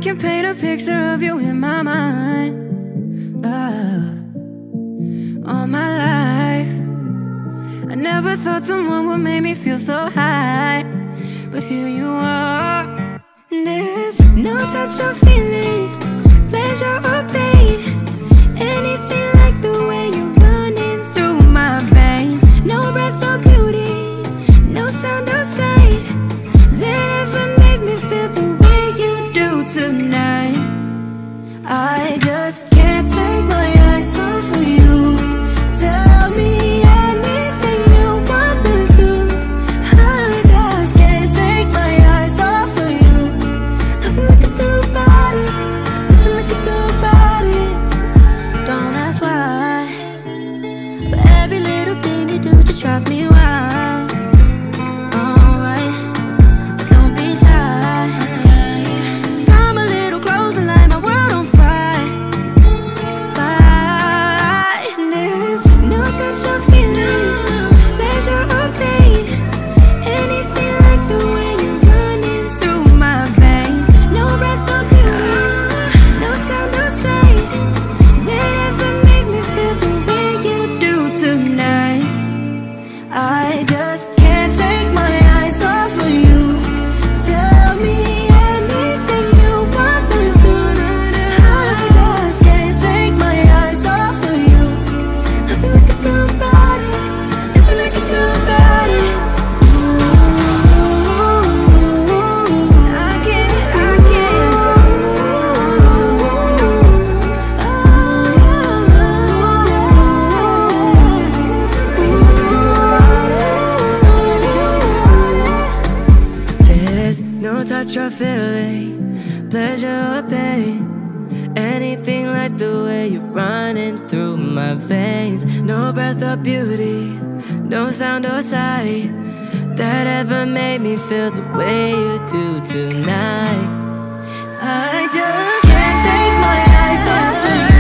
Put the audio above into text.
can paint a picture of you in my mind. All my life I never thought someone would make me feel so high, but here you are. There's no touch or feeling, pleasure or pain, anything like the way you're running through my veins. No breath or beauty, no sound or sight that ever made me feel the way you do tonight. I just can't take my eyes off of you. Tell me anything you want to do. I just can't take my eyes off of you. Nothing I can do about it, nothing I can do about it. Don't ask why, but every little thing you do just drives me wild. Alright, don't be shy. Come a little closer, light my world on fire. There's no touch or feeling, pleasure or pain, anything like the way you're running through my veins. No breath or beauty, no sound or sight that ever made me feel the way you do tonight. I just can't take my eyes off of you. Tell me anything you want to do. I just can't take my eyes off of you. Nothing I can do about it, nothing I can do about it. I can't. There's no touch or feeling, pleasure or pain, anything like the way you're running through my veins. No breath or beauty, no sound or sight that ever made me feel the way you do tonight. I just can't take my eyes off of you.